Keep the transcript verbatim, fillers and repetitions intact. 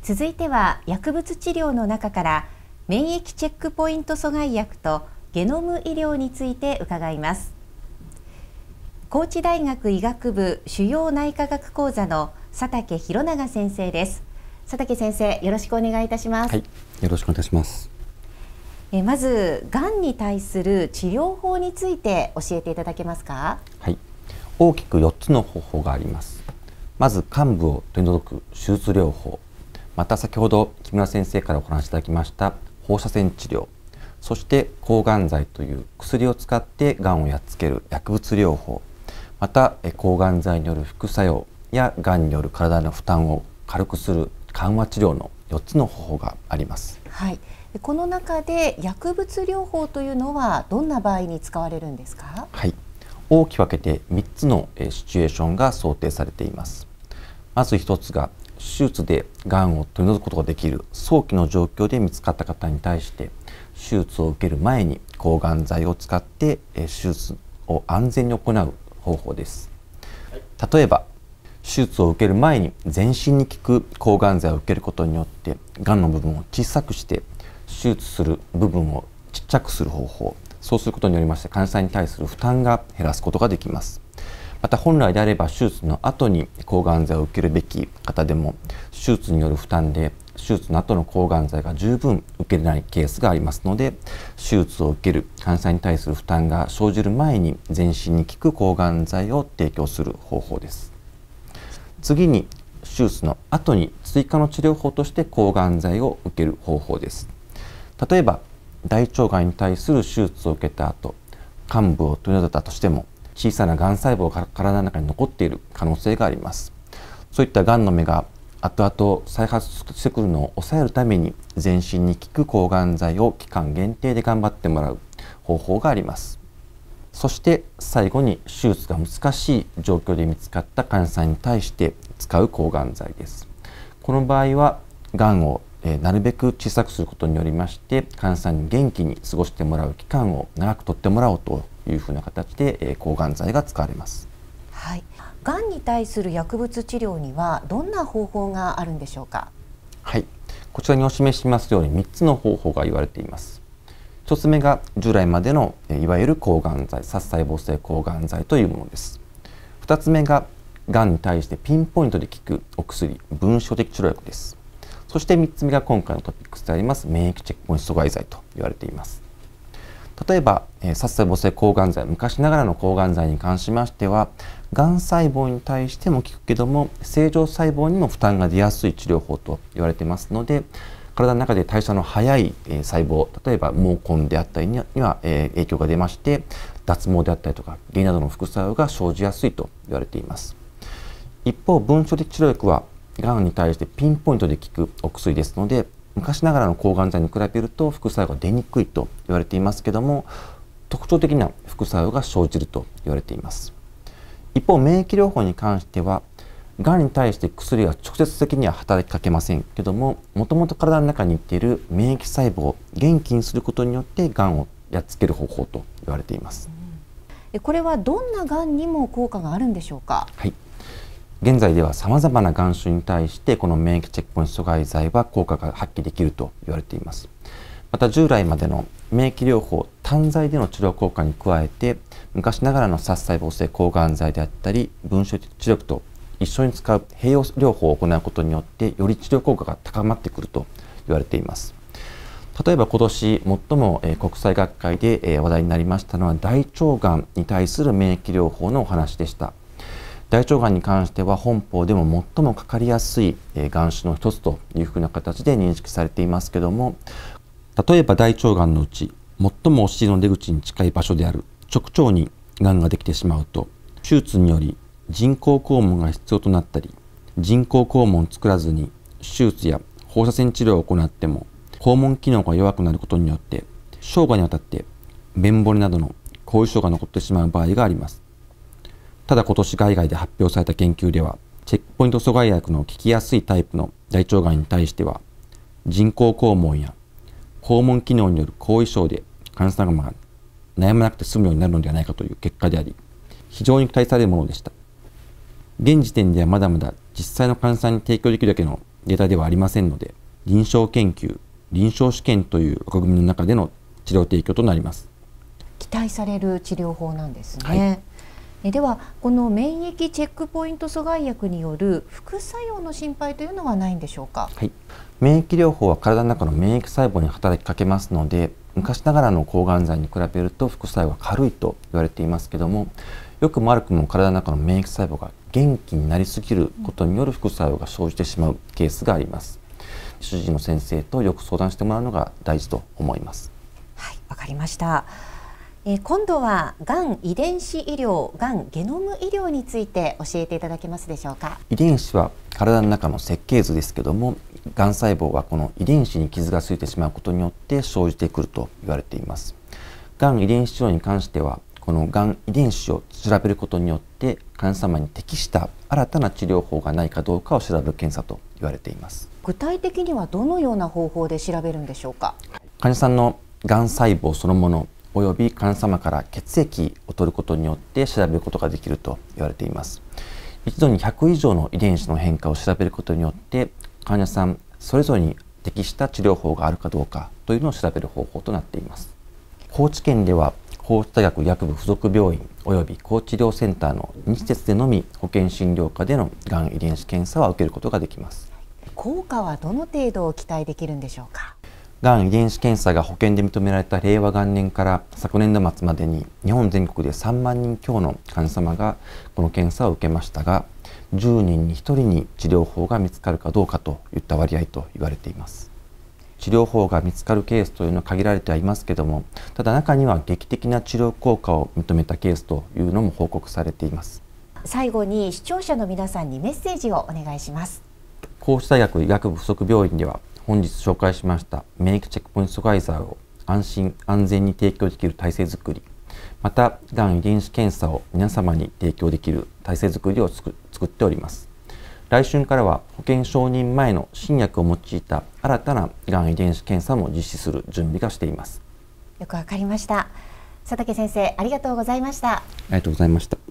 続いては薬物治療の中から免疫チェックポイント阻害薬とゲノム医療について伺います。高知大学医学部腫瘍内科学講座の佐竹弘永先生です。佐竹先生、よろしくお願いいたします。 はい、よろしくお願いします。 えまず、がんに対する治療法について教えていただけますか。 はい、大きくよっつの方法があります。まず、患部を取り除く手術療法。また先ほど木村先生からお話しいただきました放射線治療、そして抗がん剤という薬を使ってがんをやっつける薬物療法、また抗がん剤による副作用やがんによる体の負担を軽くする緩和治療のよっつの方法があります。 はい、この中で薬物療法というのはどんな場合に使われるんですか。 はい、大きく分けてみっつのシチュエーションが想定されています。まずひとつが手術でがんを取り除くことができる早期の状況で見つかった方に対して手術を受ける前に抗がん剤を使って手術を安全に行う方法です。例えば手術を受ける前に全身に効く抗がん剤を受けることによってがんの部分を小さくして手術する部分をちっちゃくする方法、そうすることによりまして患者さんに対する負担が減らすことができます。また本来であれば手術の後に抗がん剤を受けるべき方でも手術による負担で手術の後の抗がん剤が十分受けれないケースがありますので、手術を受ける患者さんに対する負担が生じる前に全身に効く抗がん剤を提供する方法です。次に手術の後に追加の治療法として抗がん剤を受ける方法です。例えば大腸がんに対する手術を受けた後、患部を取り除いたとしても小さながん細胞が体の中に残っている可能性があります。そういったがんの芽が後々再発してくるのを抑えるために全身に効く抗がん剤を期間限定で頑張ってもらう方法があります。そして最後に手術が難しい状況で見つかった患者さんに対して使う抗がん剤です。この場合はがんをえなるべく小さくすることによりまして患者さんに元気に過ごしてもらう期間を長くとってもらおうというふうな形で、えー、抗がん剤が使われます。 はい、がんに対する薬物治療にはどんな方法があるんでしょうか。 はい、こちらにお示ししますようにみっつの方法が言われています。ひとつめが従来までのいわゆる抗がん剤、殺細胞性抗がん剤というものです。ふたつめががんに対してピンポイントで効くお薬、分子標的治療薬です。そしてみっつめが今回のトピックスであります免疫チェックポイント阻害剤と言われています。例えば、えー、殺細胞性抗がん剤、昔ながらの抗がん剤に関しましては、がん細胞に対しても効くけども、正常細胞にも負担が出やすい治療法と言われていますので、体の中で代謝の早い、えー、細胞、例えば毛根であったりには、にはえー、影響が出まして、脱毛であったりとか、原因などの副作用が生じやすいと言われています。一方、分子標的治療薬は、がんに対してピンポイントで効くお薬ですので、昔ながらの抗がん剤に比べると副作用が出にくいと言われていますけども、特徴的な副作用が生じると言われています。一方、免疫療法に関しては、がんに対して薬は直接的には働きかけませんけども、もともと体の中にいっている免疫細胞を元気にすることによってがんをやっつける方法と言われています。 うん、これはどんながんにも効果があるんでしょうか。 はい、現在ではさまざまながん種に対してこの免疫チェックポイント阻害剤は効果が発揮できると言われています。また従来までの免疫療法単剤での治療効果に加えて昔ながらの殺細胞性抗がん剤であったり分子標的治療薬と一緒に使う併用療法を行うことによってより治療効果が高まってくると言われています。例えば今年最も国際学会で話題になりましたのは大腸がんに対する免疫療法のお話でした。大腸がんに関しては本邦でも最もかかりやすいがん種の一つというふうな形で認識されていますけども、例えば大腸がんのうち最もお尻の出口に近い場所である直腸にがんができてしまうと、手術により人工肛門が必要となったり、人工肛門を作らずに手術や放射線治療を行っても肛門機能が弱くなることによって生涯にわたって便漏れなどの後遺症が残ってしまう場合があります。ただ今年海外で発表された研究では、チェックポイント阻害薬の効きやすいタイプの大腸がんに対しては、人工肛門や肛門機能による後遺症で患者様が悩まなくて済むようになるのではないかという結果であり、非常に期待されるものでした。現時点ではまだまだ実際の患者さんに提供できるだけのデータではありませんので、臨床研究、臨床試験という枠組みの中での治療提供となります。 期待される治療法なんですね。 はい、 えではこの免疫チェックポイント阻害薬による副作用の心配というのはないんでしょうか。 はい、免疫療法は体の中の免疫細胞に働きかけますので、昔ながらの抗がん剤に比べると副作用は軽いと言われていますけども、良くも悪くも体の中の免疫細胞が元気になりすぎることによる副作用が生じてしまうケースがあります。主治医の先生とよく相談してもらうのが大事と思います。 はい、わかりました。えー、今度はがん遺伝子医療、がんゲノム医療について教えていただけますでしょうか。 遺伝子は体の中の設計図ですけども、がん細胞はこの遺伝子に傷がついてしまうことによって生じてくると言われています。がん遺伝子治療に関しては、このがん遺伝子を調べることによって患者様に適した新たな治療法がないかどうかを調べる検査と言われています。 具体的にはどのような方法で調べるんでしょうか。 患者さんのがん細胞そのものおよび患者様から血液を取ることによって調べることができると言われています。一度にひゃく以上の遺伝子の変化を調べることによって患者さんそれぞれに適した治療法があるかどうかというのを調べる方法となっています。高知県では高知大学医学部附属病院および高知医療センターのに施設でのみ保険診療科でのがん遺伝子検査は受けることができます。 効果はどの程度期待できるんでしょうか。 がん遺伝子検査が保険で認められた令和元年から昨年度末までに日本全国でさんまんにん強の患者様がこの検査を受けましたが、じゅうにんにひとりに治療法が見つかるかどうかといった割合と言われています。治療法が見つかるケースというのは限られてはいますけども、ただ中には劇的な治療効果を認めたケースというのも報告されています。 最後に視聴者の皆さんにメッセージをお願いします。 高知大学医学部附属病院では本日紹介しました免疫チェックポイント阻害剤を安心安全に提供できる体制づくり、またがん遺伝子検査を皆様に提供できる体制づくりを作っております。来春からは保険承認前の新薬を用いた新たながん遺伝子検査も実施する準備がしています。 よくわかりました。佐竹先生、ありがとうございました。 ありがとうございました。